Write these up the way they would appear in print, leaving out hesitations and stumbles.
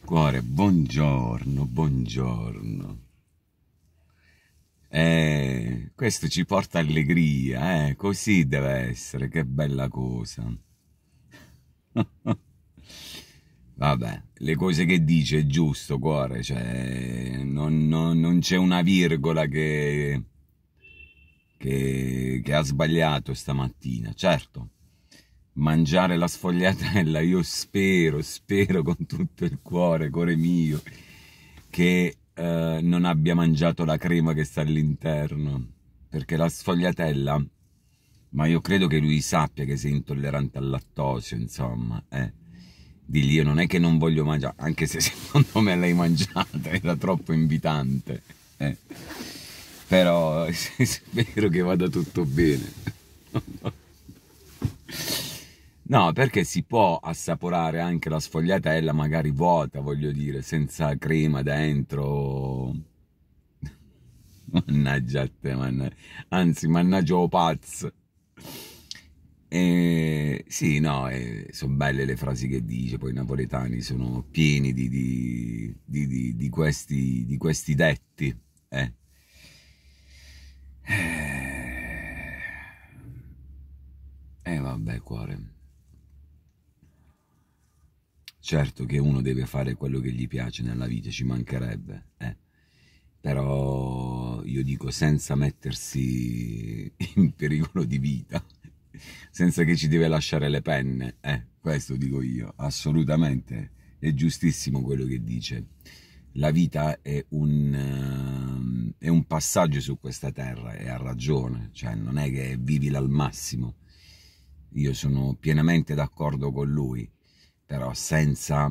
Cuore, buongiorno, buongiorno. Questo ci porta allegria, così deve essere, che bella cosa. Vabbè, le cose che dice è giusto, cuore, cioè non c'è una virgola che ha sbagliato stamattina. Certo, mangiare la sfogliatella, io spero con tutto il cuore mio, che non abbia mangiato la crema che sta all'interno, perché la sfogliatella, ma io credo che lui sappia che sei intollerante al lattosio, insomma, digli io non è che non voglio mangiare, anche se secondo me l'hai mangiata, era troppo invitante, però spero che vada tutto bene. No, perché si può assaporare anche la sfogliatella, magari vuota, voglio dire, senza crema dentro. Mannaggia a te, anzi, mannaggia o pazzo. Sì, no, sono belle le frasi che dice, poi i napoletani sono pieni di questi detti. Vabbè, cuore. Certo che uno deve fare quello che gli piace nella vita, ci mancherebbe, però io dico senza mettersi in pericolo di vita, senza che ci deve lasciare le penne, questo dico io, assolutamente, è giustissimo quello che dice. La vita è un passaggio su questa terra e ha ragione, cioè non è che vivila al massimo, io sono pienamente d'accordo con lui, però senza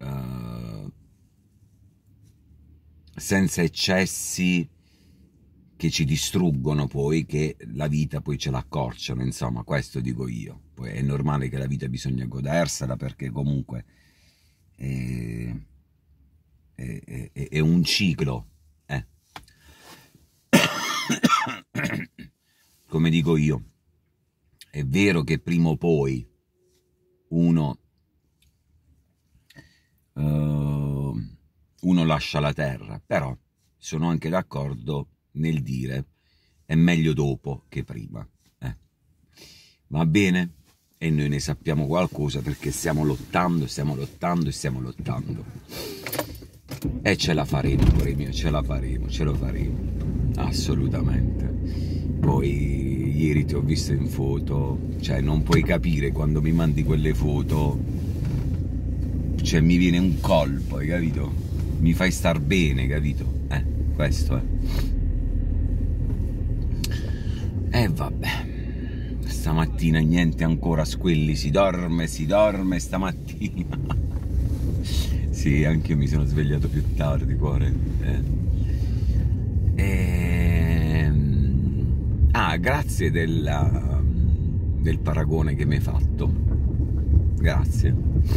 eccessi che ci distruggono poi, che la vita poi ce l'accorciano, insomma, questo dico io. Poi è normale che la vita bisogna godersela, perché comunque è un ciclo, come dico io. È vero che prima o poi uno lascia la terra, però sono anche d'accordo nel dire è meglio dopo che prima, va bene? E noi ne sappiamo qualcosa, perché stiamo lottando e ce la faremo, cuore mio, ce lo faremo, assolutamente. Poi ieri ti ho visto in foto, cioè non puoi capire, quando mi mandi quelle foto, cioè mi viene un colpo, hai capito? Mi fai star bene, capito? Questo è. E vabbè, stamattina niente ancora squilli, si dorme stamattina. Sì, anche io mi sono svegliato più tardi, cuore. Grazie del paragone che mi hai fatto. Grazie.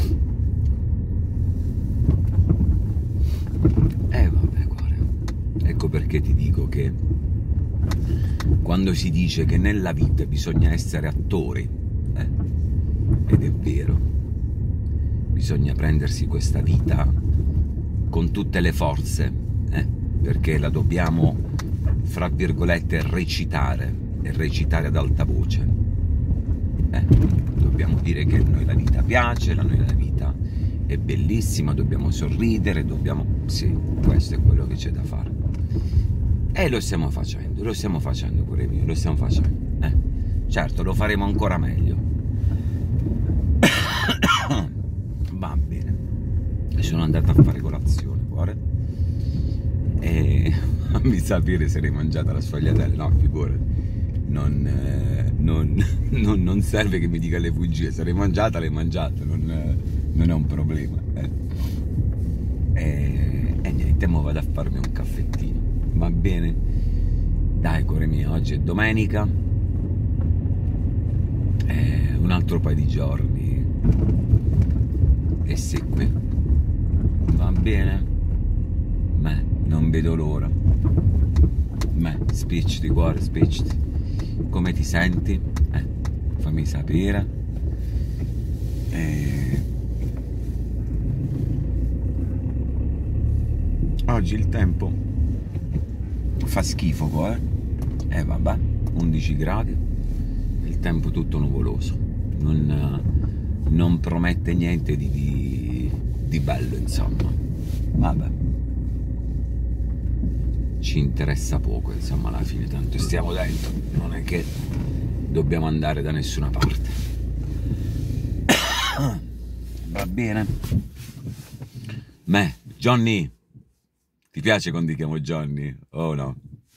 Vabbè, cuore. Ecco perché ti dico che quando si dice che nella vita bisogna essere attori, ed è vero, bisogna prendersi questa vita con tutte le forze, perché la dobbiamo, fra virgolette, recitare, e recitare ad alta voce. Dobbiamo dire che a noi la vita piace, a noi la vita è bellissima, dobbiamo sorridere, sì, questo è quello che c'è da fare. E lo stiamo facendo, cuore mio, lo stiamo facendo. Certo, lo faremo ancora meglio. Va bene. Sono andato a fare colazione, cuore, e fammi sapere se l'hai mangiata la sfogliatella. No, figurati, non serve che mi dica le bugie, se l'hai mangiata, non è un problema. E niente, mo vado a farmi un caffettino, va bene? Dai, cuore mio, oggi è domenica, un altro paio di giorni e sei qui, va bene? Beh, non vedo l'ora. Beh, spicciati, cuore, spicciati. Come ti senti? Fammi sapere. Oggi il tempo fa schifo qua, vabbè, 11 gradi, il tempo tutto nuvoloso, non promette niente di bello, insomma. Vabbè, ci interessa poco, insomma, alla fine, tanto stiamo dentro, non è che dobbiamo andare da nessuna parte. Va bene? Johnny, ti piace quando ti chiamo Johnny? Oh no?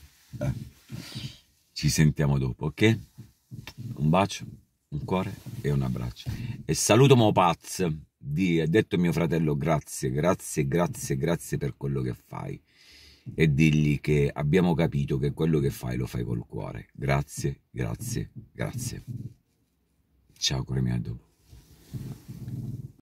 Ci sentiamo dopo, ok? Un bacio, un cuore e un abbraccio. E saluto Mopaz, ha detto mio fratello grazie per quello che fai. E digli che abbiamo capito che quello che fai lo fai col cuore. Grazie. Ciao, cuore mio, a dopo.